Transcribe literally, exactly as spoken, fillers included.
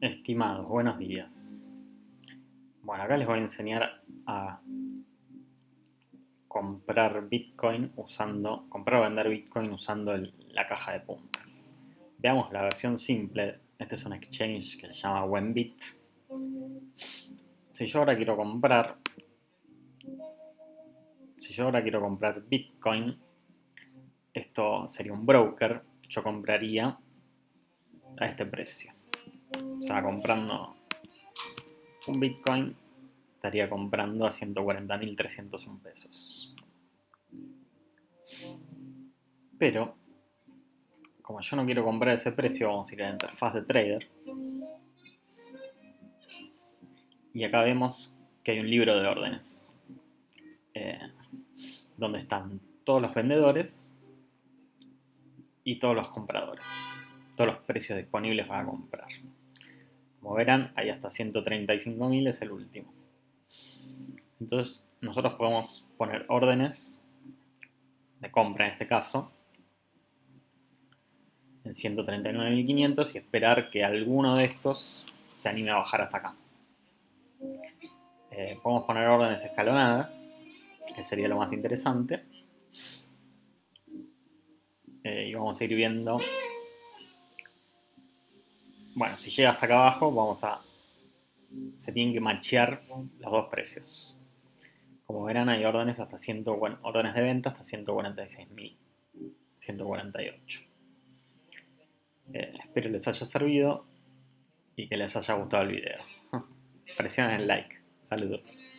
Estimados, buenos días. Bueno, acá les voy a enseñar a comprar Bitcoin usando, comprar o vender Bitcoin usando el- la caja de puntas. Veamos la versión simple. Este es un exchange que se llama Wenbit. Si yo ahora quiero comprar, si yo ahora quiero comprar Bitcoin, esto sería un broker. Yo compraría a este precio. O sea, comprando un Bitcoin estaría comprando a ciento cuarenta mil trescientos uno pesos. Pero, como yo no quiero comprar ese precio, vamos a ir a la interfaz de trader. Y acá vemos que hay un libro de órdenes. Eh, donde están todos los vendedores y todos los compradores. Todos los precios disponibles para comprar. Como verán, hay hasta ciento treinta y cinco mil, es el último. Entonces, nosotros podemos poner órdenes de compra en este caso en ciento treinta y nueve mil quinientos y esperar que alguno de estos se anime a bajar hasta acá. Eh, podemos poner órdenes escalonadas, que sería lo más interesante. Eh, y vamos a ir viendo. Bueno, si llega hasta acá abajo, vamos a. Se tienen que machear los dos precios. Como verán, hay órdenes hasta cien, bueno, órdenes de venta hasta ciento cuarenta y seis mil ciento cuarenta y ocho. Eh, espero les haya servido y que les haya gustado el video. Presionen el like. Saludos.